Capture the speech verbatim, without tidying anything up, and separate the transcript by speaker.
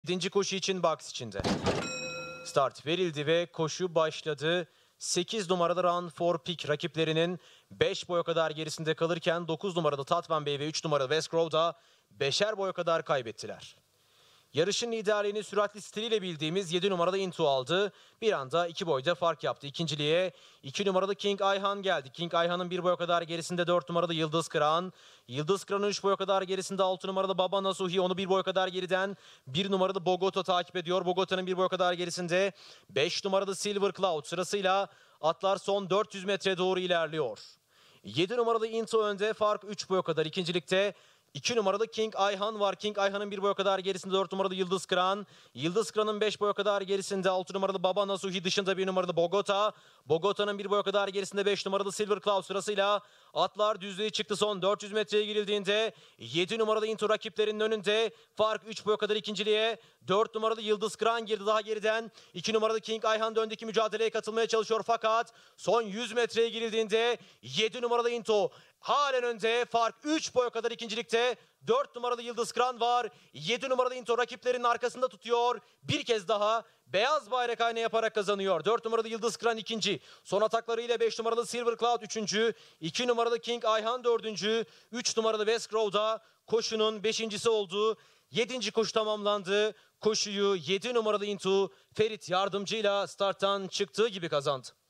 Speaker 1: yedinci koşu için box içinde. Start verildi ve koşu başladı. sekiz numaralı Run for Pick rakiplerinin beş boya kadar gerisinde kalırken dokuz numaralı Tatvan Bey ve üç numaralı Westgrove da beşer boya kadar kaybettiler. Yarışın liderliğini süratli stiliyle bildiğimiz yedi numaralı Into aldı. Bir anda iki boyda fark yaptı. İkinciliğe iki numaralı King Ayhan geldi. King Ayhan'ın bir boya kadar gerisinde dört numaralı Yıldız Kıran. Yıldız Kıran'ın üç boya kadar gerisinde altı numaralı Baba Nasuhi. Onu bir boya kadar geriden bir numaralı Bogota takip ediyor. Bogota'nın bir boya kadar gerisinde beş numaralı Silver Cloud. Sırasıyla atlar son dört yüz metre doğru ilerliyor. yedi numaralı Into önde, fark üç boya kadar. İkincilikte iki numaralı King Ayhan var. King Ayhan'ın bir boya kadar gerisinde dört numaralı Yıldız Kıran. Yıldız Kıran'ın beş boya kadar gerisinde altı numaralı Baba Nasuhi, dışında bir numaralı Bogota. Bogota'nın bir boya kadar gerisinde beş numaralı Silver Cloud. Sırasıyla atlar düzlüğe çıktı. Son dört yüz metreye girildiğinde yedi numaralı Into rakiplerinin önünde. Fark üç boya kadar ikinciliğe. dört numaralı Yıldız Kıran girdi daha geriden. iki numaralı King Ayhan da öndeki mücadeleye katılmaya çalışıyor fakat son yüz metreye girildiğinde yedi numaralı Into halen önde. Fark üç boya kadar ikincilikte. dört numaralı Yıldız Kıran var. yedi numaralı Into rakiplerinin arkasında tutuyor. Bir kez daha beyaz bayrak ayna yaparak kazanıyor. dört numaralı Yıldız Kıran ikinci. Son ataklarıyla beş numaralı Silver Cloud üçüncü. iki numaralı King Ayhan dördüncü. üç numaralı Westgrove da koşunun beşincisi oldu. yedinci koşu tamamlandı. Koşuyu yedi numaralı Into Ferit yardımcıyla starttan çıktığı gibi kazandı.